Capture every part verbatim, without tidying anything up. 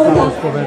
venuta.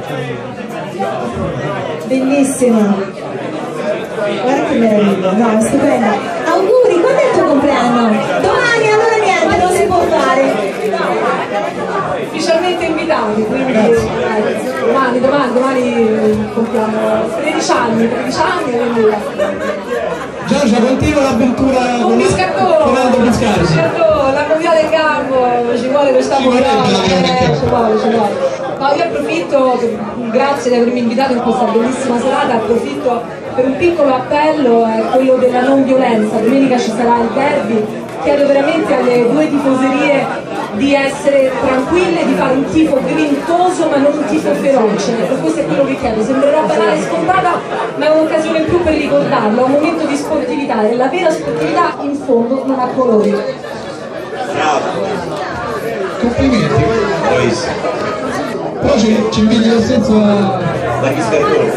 Bellissima. Guarda che meraviglia, no, è stupenda. Auguri, quando è il tuo compleanno? Domani, allora niente, non si può fare. Ufficialmente invitati, quindi eh, domani, domani, domani compiamo tredici anni, tredici anni e quindi... Giorgia, continua l'avventura Un biscattone, biscardo. la comiata in campo, ci vuole questa morale, eh, ci vuole, ci vuole. No, io approfitto, grazie di avermi invitato in questa bellissima serata, approfitto per un piccolo appello, è quello della non violenza. Domenica ci sarà il derby, chiedo veramente alle due tifoserie di essere tranquille, di fare un tifo grintoso ma non un tifo feroce, per questo è quello che chiedo. Sembrerà banale e scontata, ma è un'occasione in più per ricordarlo, è un momento di sportività e la vera sportività in fondo non ha colori. Bravo! Complimenti! Bravissimo! Però ci, ci inviti nel senso a... Da chi scaricone?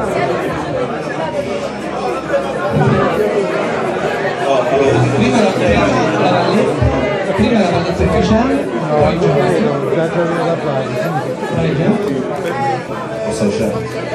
No, allora, prima la prima la bellezza ufficiale, poi il gioco. posso lasciare?